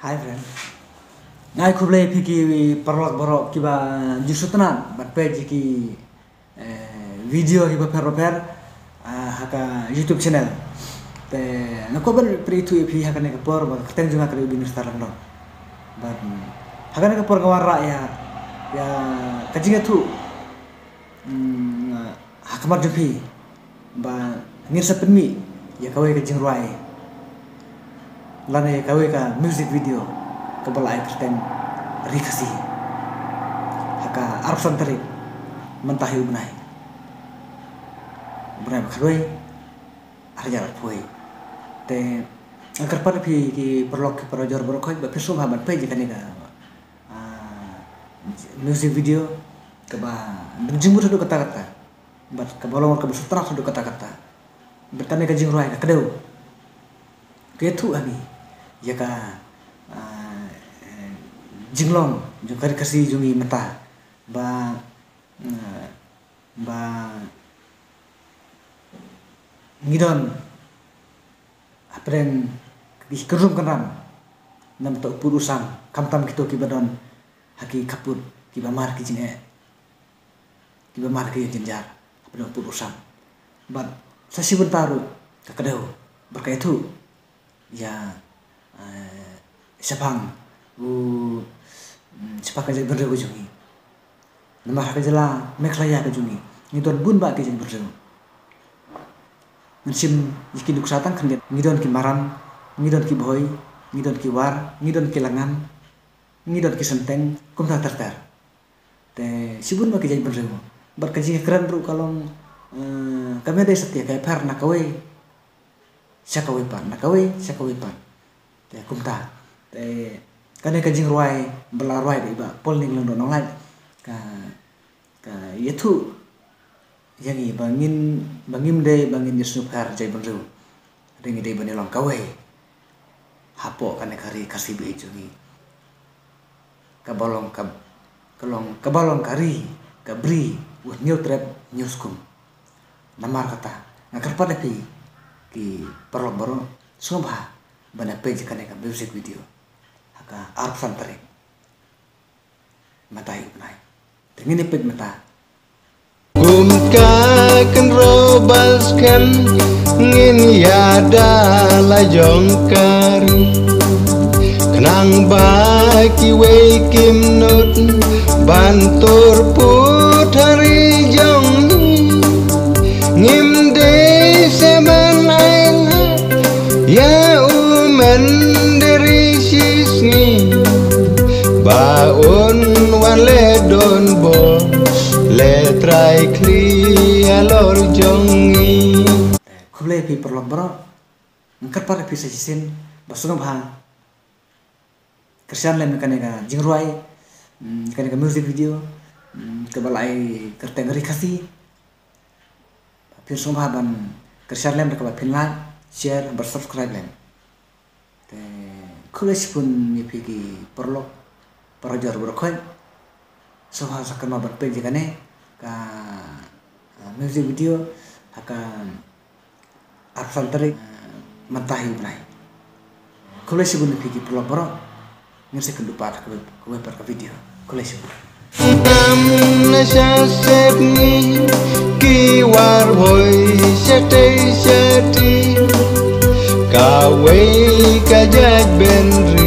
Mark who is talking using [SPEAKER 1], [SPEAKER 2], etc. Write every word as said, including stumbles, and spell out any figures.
[SPEAKER 1] Hai friend. Ngai kuble piki perlok borok kiba jusutna bat page ki video kiba per per haka YouTube channel. Te nako ber pri tu pi haka ne por ba keteng junga kali binus tarang do. Bat haka ne por gawara ya ya kajinga tu haka mar jupi ba ngirsa penmi ya kawai kajing ruai. Lana kawe ka music video kabala ay kerten rikasi haka arab santri mentahi ubnai ubnai bakharoi arja poi te angkar par pi ki perlok para jor borokoi ba pisum haban pe jikani ka music video kaba jingbu sudu kata-kata bat kabolong ka sutra sudu kata-kata bertane ka jingruai ka kedeu ketu ani ya ka uh, jinglong jung kari kasi jungi mata ba uh, ba ngidon apren di kerum kenram nam to purusang kamtam kito kibadon haki kaput kibamar ki jinge kibamar ki jinjar apren purusang bat sasibun taru kakadeu berkaitu ya sepang u sepakai jadi berdua jungi nama hak jela meklaya ke jungi ngidon bun ba ke jadi berdua mensim iki duk satang kendet ngidon ki maram ngidon ki boy ngidon ki war ngidon ki langan ngidon ki senteng kum tak terter te sibun ba ke jadi berdua berkaji keren ru kalong kami ada setia kayak par nakawe sakawe pan nakawe sakawe pan te kumta te kane kajing ruai bela ruai de ba polning londo nong lai ka ka yetu yangi bangin bangim de bangin yesnu par jai benru ringi de bani long kawe hapo kane kari kasibe jungi ka bolong ka kolong ka bolong kari ka bri with new trap newskum namar kata ngakar pada pi ki perlok baro soba bana page kane ka music video haka arab santri matai unai tengini page mata
[SPEAKER 2] gum ka kan robas kan ngin yada la jongkar kenang baki we kim not bantur putari jong ngim de seman ya umen dari sisni baun wan ledon bo letrai kli alor jongi
[SPEAKER 1] kuble pi perlok bro ngkar par pi sisin basungam hang kersian lem kanega jingruai kanega music video kebalai kerteng rikasi pin sumha ban kersian lem ka pin like share bersubscribe lem te kulis pun mipiki perlok parajar berkoi soha sakama berpeji kane ka music video akan arfantari mentahi unai kulis pun mipiki perlok bro ngisi kendupat kue per video kulis pun
[SPEAKER 2] nam nasha setni ki war boy sete seti kawe kajat benri